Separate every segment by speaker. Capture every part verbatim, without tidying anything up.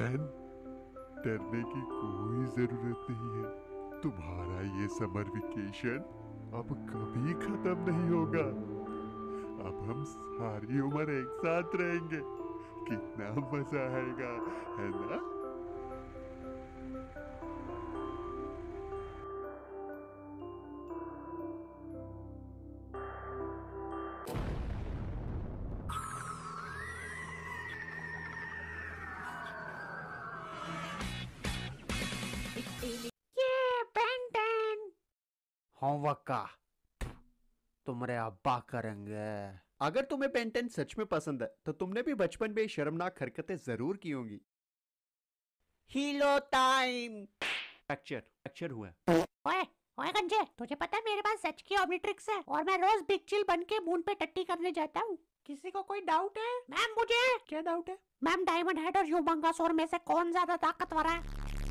Speaker 1: Ben, डरने की कोई जरूरत नहीं है। तुम्हारा ये समर वेकेशन अब कभी खत्म नहीं होगा। अब हम सारी उम्र एक साथ रहेंगे। कितना मजा आएगा, है ना?
Speaker 2: ये बेन टेन होमवर्क का तुम्हारे अब्बा करेंगे। अगर तुम्हें बेन टेन सच में पसंद है तो तुमने भी बचपन में शर्मनाक हरकतें जरूर की होंगी। Helo time. फ्रैक्चर फ्रैक्चर हुआ।
Speaker 3: ओए ओए गंजे, तुझे पता है मेरे पास सच की ऑमनिट्रिक्स है और मैं रोज बिग चिल बन के मून पे टट्टी करने जाता हूँ।
Speaker 2: किसी को कोई डाउट है?
Speaker 3: मैम मुझे
Speaker 2: क्या डाउट है?
Speaker 3: मैम डायमंड हेड और ह्यूमंगसौर में से कौन ज्यादा ताकतवर है?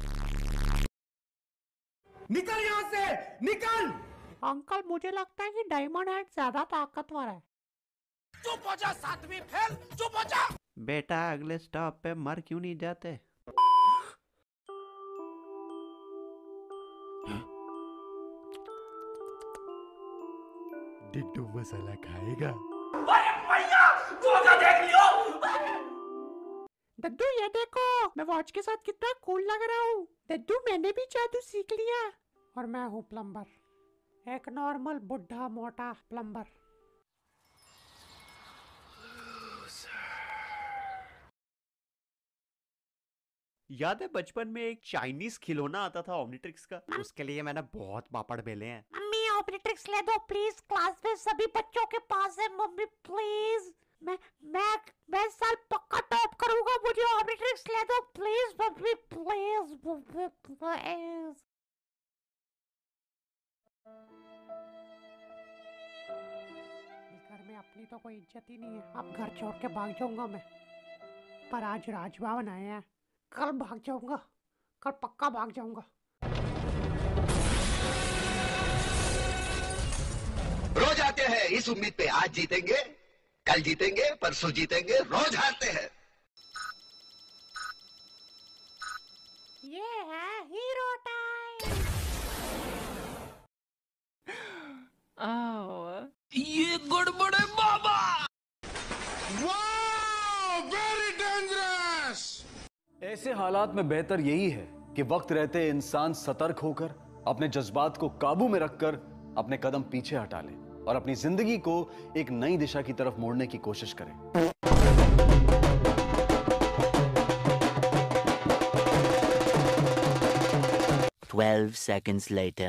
Speaker 2: निकल यहाँ से, निकल!
Speaker 3: अंकल मुझे लगता है कि डायमंड हेड ज्यादा ताकतवर है।
Speaker 2: चुप हो जा सातवीं फेल, चुप हो जा। बेटा अगले स्टॉप पे मर क्यों नहीं जाते?
Speaker 1: डिड्डू मसाला खाएगा?
Speaker 3: दद्दू ये देखो, मैं वॉच के साथ कितना कूल लग रहा हूँ। दद्दू मैंने भी जादू सीख लिया और मैं हूँ प्लम्बर, एक नॉर्मल बुढ़ा मोटा प्लम्बर।
Speaker 2: याद है बचपन में एक चाइनीज खिलौना आता था ओमनिट्रिक्स का? उसके लिए मैंने बहुत पापड़ बेले हैं।
Speaker 3: मम्मी ऑमनिट्रिक्स ले दो प्लीज, क्लास में सभी बच्चों के पास है। मम्मी प्लीज, मैं मैं मैं इस साल पक्का टॉप करूंगा, मुझे ऑमनिट्रिक्स ले दो please. Mummy please mummy please. इस घर में अपनी तो कोई इज्जत ही नहीं है। अब घर छोड़ के भाग जाऊंगा मैं, पर आज राजभवन आए हैं, कल भाग जाऊंगा, कल पक्का भाग जाऊंगा।
Speaker 4: रोज आते हैं इस उम्मीद पे आज जीतेंगे, कल जीतेंगे, परसों जीतेंगे, रोज हारते हैं।
Speaker 3: ये है हीरो टाइम।
Speaker 5: ये गड़बड़ है बाबा।
Speaker 6: ऐसे हालात में बेहतर यही है कि वक्त रहते इंसान सतर्क होकर अपने जज्बात को काबू में रखकर अपने कदम पीछे हटा ले और अपनी जिंदगी को एक नई दिशा की तरफ मोड़ने की कोशिश करें।
Speaker 5: Twelve seconds later.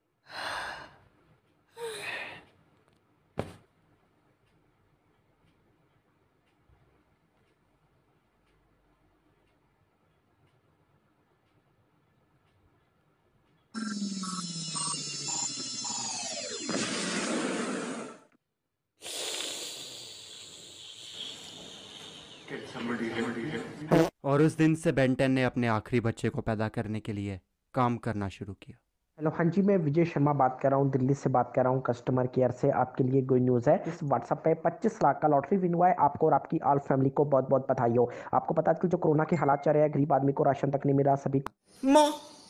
Speaker 2: और उस दिन से बेन टेन ने अपने आखिरी बच्चे को पैदा करने के लिए काम करना शुरू किया।
Speaker 7: हेलो, हाँ जी, मैं विजय शर्मा बात कर रहा हूँ, दिल्ली से बात कर रहा हूँ, कस्टमर केयर से। आपके लिए गुड न्यूज़ है, इस व्हाट्सएप पे पच्चीस लाख का लॉटरी विन हुआ है। आपको और आपकी ऑल फैमिली को बहुत बहुत बधाई हो। आपको पता है कि जो कोरोना के हालात चल रहे हैं, गरीब आदमी को राशन तक नहीं मिला, सभी